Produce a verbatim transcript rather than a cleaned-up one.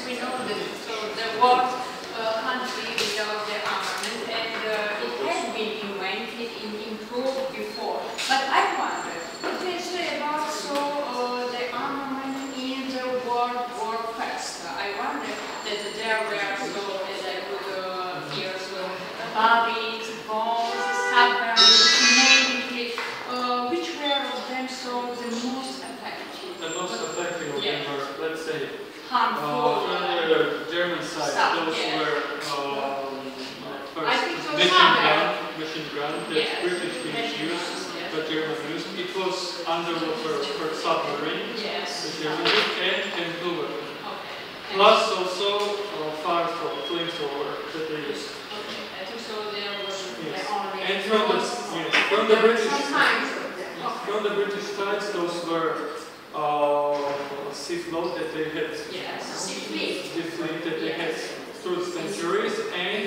we know that so there was a country without the armament, and uh, it has been invented and improved before. But I wonder, if they say about so uh, the armament in the World War First, I wonder that there were so, as I could uh, hear, so bombings, bombs, submarines, mainly, uh, which were of them so the most effective? The most effective of them were, let's say, harmful. Uh, on the German side, Stuff, those yeah. were um, I think first those machine are gun, machine gun that yes. British didn't use, yes. but Germans used. It was underwater for submarine, yes. the Germans did, and chemical weapon. Okay. Plus also uh, fire for flamethrower that they used. Okay. I think so there was Yes. the only And from the, yes, from the British sometimes from the British sides, those were uh, sea float that they had yes. Sea fleet. sea fleet that they Yes. had through the centuries, and